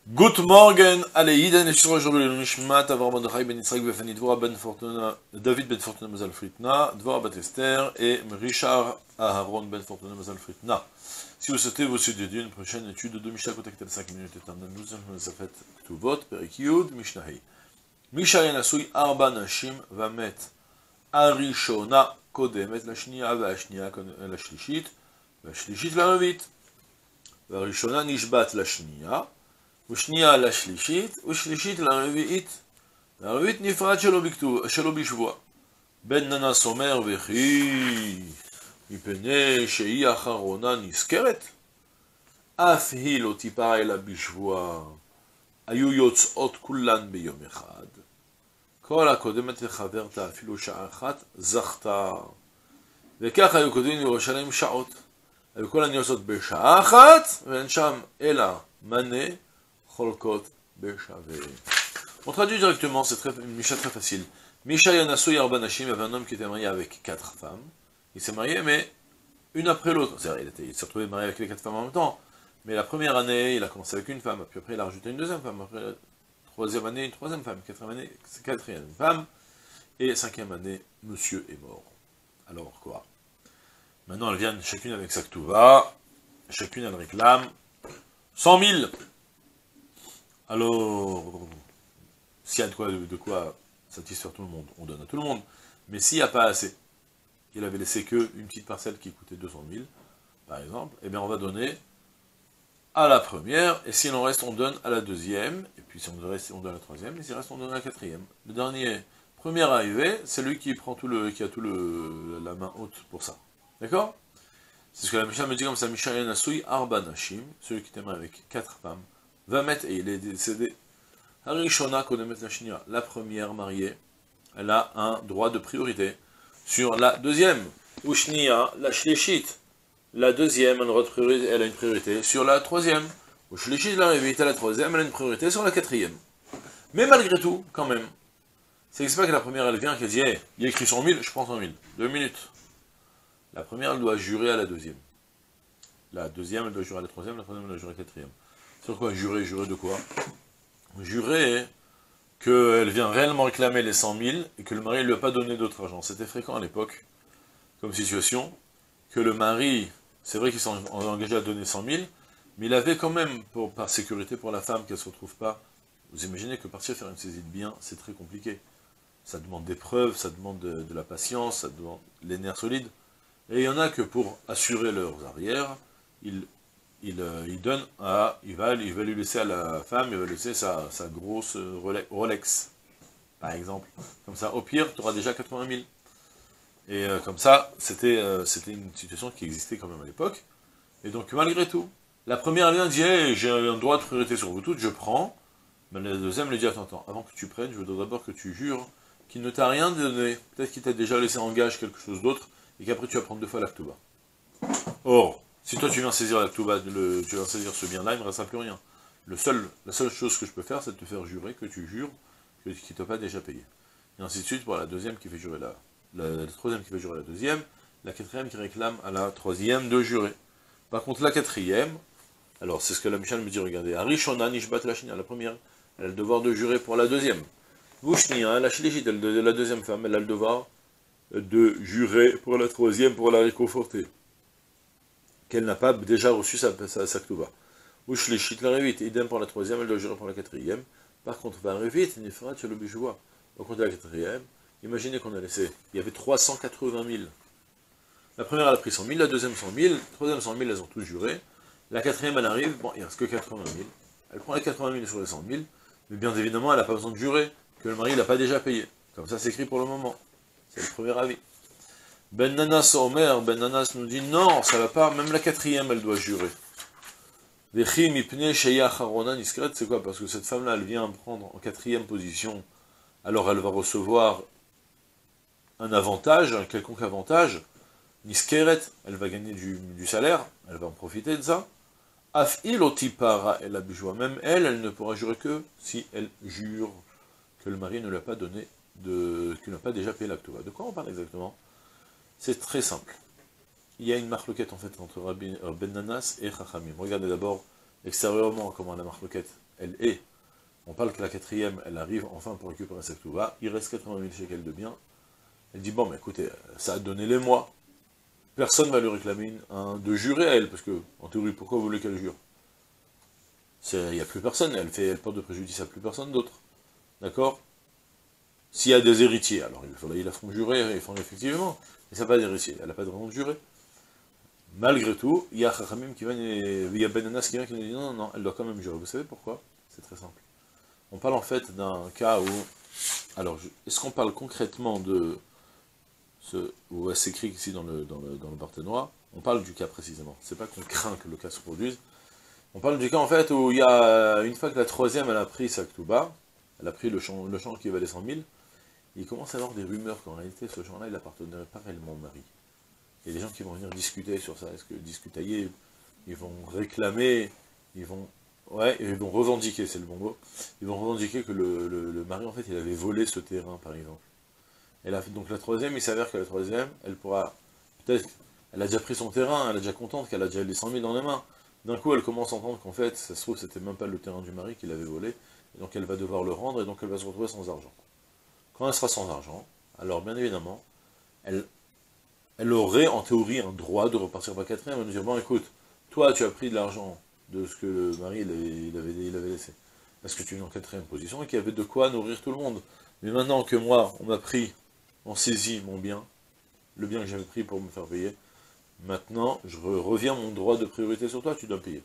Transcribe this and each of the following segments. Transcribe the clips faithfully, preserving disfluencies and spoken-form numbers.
Good morning, allez, Iden et sur aujourd'hui le Nishmat, Avram Mordechai ben Yitzhak Befani Dvora ben Fortuna, David ben Fortuna Mazal Fritna, Dvora bat Esther et Richard Aharon ben Fortuna Mazal Fritna. Si vous souhaitez vous étudier une prochaine étude de Mishnah, contactez les cinq minutes éternelles, nous allons nous faire Ktuvot, Perik Yud, Mishnahei. Misha Yanasui Arba Nashim Vamet Arishona Kodemet la Shnia Vashnia la Shlishit, Vashlishit la Revit, Varishona Nishbat la Shnia. ושנייה לשלישית, ושלישית לרביעית. הרביעית נפרד שלא בכתוב, שלא בשבוע. בן ננס אומר וכי מפני שהיא האחרונה נזכרת, אף היא לא תיפרע אלא בשבוע. היו יוצאות כולן ביום אחד. כל הקודמת לחברתה אפילו שעה אחת זכתה. וכך היו כותבים לירושלים שעות. היו כל הן יוצאות בשעה אחת, ואין שם אלא מנה, on traduit directement, c'est très, une Misha très facile. Misha Yanasu Yarba Nashim, il y avait un homme qui était marié avec quatre femmes. Il s'est marié, mais une après l'autre. Il, était, il s'est retrouvé marié avec les quatre femmes en même temps. Mais la première année, il a commencé avec une femme, puis après il a rajouté une deuxième femme. Après la troisième année, une troisième femme. Quatrième année, quatrième femme. Et cinquième année, monsieur est mort. Alors quoi? Maintenant, elles viennent chacune avec sa ktuva. Chacune, elle réclame cent mille. Alors, s'il y a de quoi, de quoi satisfaire tout le monde, on donne à tout le monde. Mais s'il n'y a pas assez, il avait laissé qu'une petite parcelle qui coûtait deux cent mille, par exemple, eh bien on va donner à la première, et s'il en reste, on donne à la deuxième, et puis si on reste, on donne à la troisième, et s'il reste, on donne à la quatrième. Le dernier, premier arrivé, c'est lui qui prend tout le, qui a tout le, la main haute pour ça. D'accord? C'est ce que la Mishnah me dit comme ça, Misha Yanasui Arba Nashim, celui qui t'aimerait avec quatre femmes, va mettre, et il est décédé. Harishona Kodemet la Shnia, la première mariée, elle a un droit de priorité sur la deuxième. Ushnia, la Shlishit, la deuxième, elle a, droit de priorité, elle a une priorité sur la troisième. Ushlishit, la Revit, la troisième, elle a une priorité sur la quatrième. Mais malgré tout, quand même, c'est pas que la première, elle vient, qu'elle dit, hey, il y a écrit cent mille, je prends cent mille. Deux minutes. La première, elle doit jurer à la deuxième. La deuxième, elle doit jurer à la troisième, la troisième, elle doit jurer à la quatrième. Sur quoi jurer? Jurer de quoi? Jurer qu'elle vient réellement réclamer les cent mille et que le mari ne lui a pas donné d'autre argent. C'était fréquent à l'époque, comme situation, que le mari, c'est vrai qu'il s'est engagé à donner cent mille, mais il avait quand même, pour, par sécurité pour la femme, qu'elle ne se retrouve pas. Vous imaginez que partir faire une saisie de biens, c'est très compliqué. Ça demande des preuves, ça demande de, de la patience, ça demande les nerfs solides. Et il y en a que pour assurer leurs arrières, ils Il, euh, il donne à, il va, il va lui laisser à la femme, il va laisser sa, sa grosse Rolex, par exemple. Comme ça, au pire, tu auras déjà quatre-vingt mille. Et euh, comme ça, c'était euh, c'était une situation qui existait quand même à l'époque. Et donc, malgré tout, la première, elle vient dit, hey, j'ai un droit de priorité sur vous toutes, je prends. Mais la deuxième, elle dit, attends, attends, avant que tu prennes, je veux d'abord que tu jures qu'il ne t'a rien donné. Peut-être qu'il t'a déjà laissé en gage quelque chose d'autre, et qu'après tu vas prendre deux fois la Ktuba. Or, si toi tu viens saisir la Ktuba, le, tu viens saisir ce bien-là, il ne me restera plus rien. Le seul, la seule chose que je peux faire, c'est de te faire jurer que tu jures qu'il ne t'a pas déjà payé. Et ainsi de suite pour la deuxième qui fait jurer la, la, la troisième qui fait jurer la deuxième, la quatrième qui réclame à la troisième de jurer. Par contre, la quatrième, alors c'est ce que la Mishnah me dit, regardez, Arishona Nishbat la Shnia, la première, elle a le devoir de jurer pour la deuxième. Vushnia, la Shlishit, la deuxième femme, elle a le devoir de jurer pour la troisième pour la réconforter, qu'elle n'a pas déjà reçu sa, sa, sa Ktuba. Ou Shlishit la Revit, idem pour la troisième, elle doit jurer pour la quatrième. Par contre, va Revit, Nifrat, le Bijwa. Au compte de la quatrième, imaginez qu'on a laissé, il y avait trois cent quatre-vingt mille. La première, elle a pris cent mille, la deuxième cent mille, la troisième cent mille, elles ont tous juré. La quatrième, elle arrive, bon, il ne reste que quatre-vingt mille. Elle prend les quatre-vingt mille sur les cent mille, mais bien évidemment, elle n'a pas besoin de jurer, que le mari n'a pas déjà payé. Comme ça, c'est écrit pour le moment. C'est le premier avis. Ben Nanas Omer, Ben Nanas nous dit non, ça va pas, même la quatrième elle doit jurer. C'est quoi? Parce que cette femme-là, elle vient prendre en quatrième position, alors elle va recevoir un avantage, un quelconque avantage, Niskeret, elle va gagner du, du salaire, elle va en profiter de ça. Af'il otipara elle a bijoué, même elle, elle ne pourra jurer que si elle jure que le mari ne lui a pas donné, de, qu'il n'a pas déjà payé l'acte. De quoi on parle exactement? C'est très simple. Il y a une marloquette en fait entre Rabbi, Ben Nanas et Chachamim. Regardez d'abord extérieurement comment la marloquette elle est. On parle que la quatrième, elle arrive enfin pour récupérer sa Ketouba, il reste quatre-vingt mille shekels de biens. Elle dit, bon, mais écoutez, ça a donné les mois. Personne ne va lui réclamer une, un, de jurer à elle, parce que, en théorie, pourquoi vous voulez qu'elle jure? Il n'y a plus personne, elle, fait, elle porte de préjudice à plus personne d'autre. D'accord? S'il y a des héritiers, alors il faudrait, ils la font jurer, ils font effectivement, mais ça n'a pas d'héritier, elle n'a pas de raison de jurer. Malgré tout, il y a Chachamim qui vient, il y a Ben Anas qui vient qui nous dit non, non, non, elle doit quand même jurer. Vous savez pourquoi? C'est très simple. On parle en fait d'un cas où, alors, est-ce qu'on parle concrètement de ce, où c'est écrit ici dans le, dans le, dans le Barthénois, on parle du cas précisément. C'est pas qu'on craint que le cas se produise. On parle du cas en fait où il y a, une fois que la troisième elle a pris sa Ketouba, elle a pris le champ, le champ qui valait cent mille, il commence à y avoir des rumeurs qu'en réalité ce champ-là il appartenait pas réellement au mari. Il y a des gens qui vont venir discuter sur ça, est-ce que discutailler, ils vont réclamer, ils vont, ouais, ils vont revendiquer, c'est le bon mot, ils vont revendiquer que le, le, le mari en fait il avait volé ce terrain par exemple. Et là, donc la troisième, il s'avère que la troisième, elle pourra, peut-être, elle a déjà pris son terrain, elle est déjà contente qu'elle a déjà les cent mille dans les mains. D'un coup, elle commence à entendre qu'en fait, ça se trouve, c'était même pas le terrain du mari qu'il avait volé, et donc elle va devoir le rendre, et donc elle va se retrouver sans argent. Quand elle sera sans argent, alors bien évidemment, elle, elle aurait en théorie un droit de repartir par quatrième, et de dire, bon écoute, toi tu as pris de l'argent de ce que le mari il avait, il avait, il avait laissé, parce que tu es en quatrième position, et qu'il y avait de quoi nourrir tout le monde. Mais maintenant que moi, on m'a pris, on saisit mon bien, le bien que j'avais pris pour me faire payer, maintenant, je reviens mon droit de priorité sur toi, tu dois payer.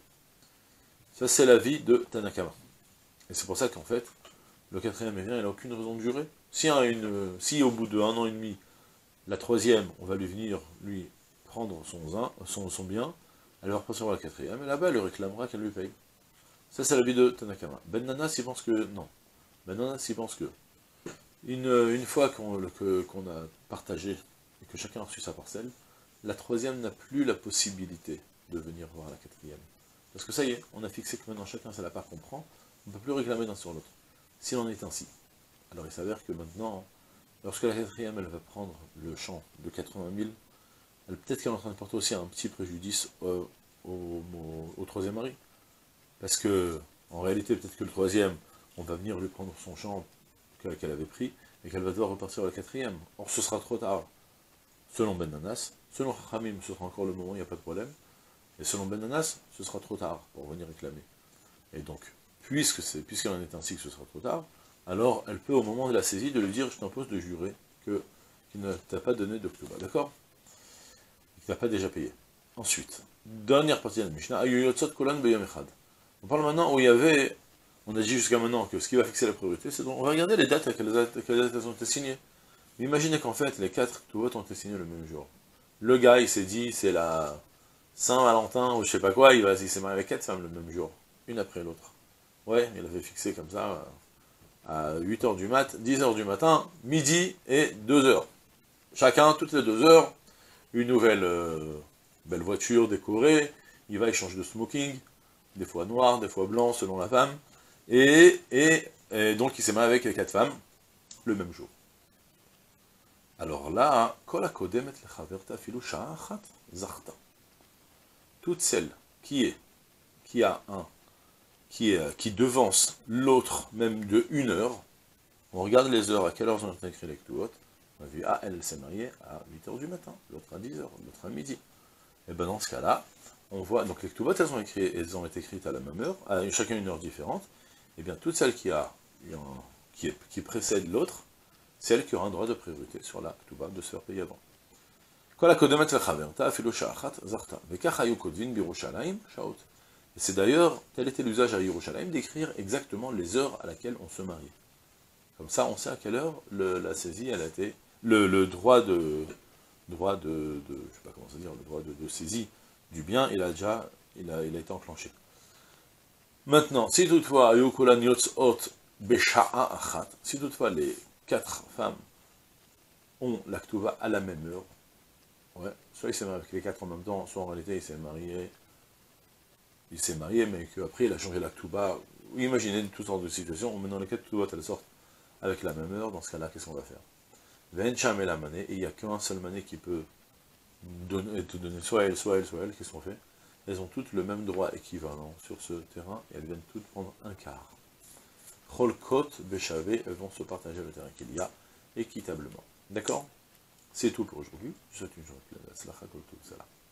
Ça, c'est l'avis de Tanakama. Et c'est pour ça qu'en fait, le quatrième, eh bien, il n'a aucune raison de jurer. Si, hein, une, si au bout de un an et demi, la troisième, on va lui venir, lui, prendre son, son, son bien, elle va repartir la quatrième, et là-bas, elle lui réclamera qu'elle lui paye. Ça, c'est l'avis de Tanakama. Ben Nanas, il pense que non. Ben Nanas, il pense que une, une fois qu'on que, qu'on a partagé, et que chacun a reçu sa parcelle, la troisième n'a plus la possibilité de venir voir la quatrième. Parce que ça y est, on a fixé que maintenant chacun c'est la part qu'on prend, on ne peut plus réclamer d'un sur l'autre. S'il en est ainsi. Alors il s'avère que maintenant, lorsque la quatrième elle va prendre le champ de quatre-vingt mille, elle peut-être qu'elle est en train de porter aussi un petit préjudice au, au, au, au troisième mari. Parce que, en réalité, peut-être que le troisième, on va venir lui prendre son champ qu'elle avait pris, et qu'elle va devoir repartir à la quatrième. Or ce sera trop tard. Selon Ben Nanas, selon Chachamim, ce sera encore le moment, il n'y a pas de problème. Et selon Ben Nanas, ce sera trop tard pour venir réclamer. Et donc, puisque c'est, puisqu'il en est ainsi que ce sera trop tard, alors elle peut au moment de la saisie de lui dire, je t'impose de jurer que qu'il ne t'a pas donné de Ketouba, d'accord? Qu'il t'a pas déjà payé. Ensuite, dernière partie de la Mishnah, Ayoyotsot Kolan Beyom Echad. On parle maintenant où il y avait, on a dit jusqu'à maintenant que ce qui va fixer la priorité, c'est donc, on va regarder les dates à quelles dates elles ont été signées. Imaginez qu'en fait, les quatre Ketubot ont été signés le même jour. Le gars, il s'est dit, c'est la Saint-Valentin, ou je sais pas quoi, il, va, il s'est marié avec quatre femmes le même jour, une après l'autre. Ouais, il avait fixé comme ça, à huit heures du mat, dix heures du matin, midi et deux heures. Chacun, toutes les deux heures, une nouvelle euh, belle voiture décorée, il va échanger de smoking, des fois noir, des fois blanc, selon la femme, et, et, et donc il s'est marié avec les quatre femmes, le même jour. Alors là, toute celle qui est, qui a un, qui, est, qui devance l'autre même de une heure, on regarde les heures, à quelle heure ont été écrits les Ketubot, on a vu, ah, elle s'est mariée à huit heures du matin, l'autre à dix heures, l'autre à midi. Et bien dans ce cas-là, on voit, donc les Ketubot, elles ont, écrit, elles ont été écrites à la même heure, à chacun une heure différente, et bien toute celle qui, a, qui, est, qui précède l'autre, c'est elle qui aura un droit de priorité sur la Ketouba de se faire payer avant. Et c'est d'ailleurs, tel était l'usage à Yerushalayim, d'écrire exactement les heures à laquelle on se mariait. Comme ça, on sait à quelle heure le, la saisie, elle a été, le, le droit de, droit de, de, je sais pas comment ça dire, le droit de, de saisie du bien, il a déjà, il a, il a été enclenché. Maintenant, si toutefois, si toutefois les quatre femmes ont la Ketouba à la même heure, ouais, soit il s'est marié avec les quatre en même temps, soit en réalité il s'est marié, il s'est marié, mais qu'après il a changé la Ketouba. Imaginez toutes sortes de situations, maintenant les quatre Ketubot elles sortent avec la même heure, dans ce cas-là, qu'est-ce qu'on va faire? Vencham et la mané, et il n'y a qu'un seul mané qui peut donner, te donner soit elle, soit elle, soit elle, qu'est-ce qu'on fait? elles ont toutes le même droit équivalent sur ce terrain, et elles viennent toutes prendre un quart. Cholkot, Béchavé, elles vont se partager le terrain qu'il y a équitablement. D'accord? C'est tout pour aujourd'hui. Je vous souhaite une journée pleine de Slachat, Kol Tov, Salam.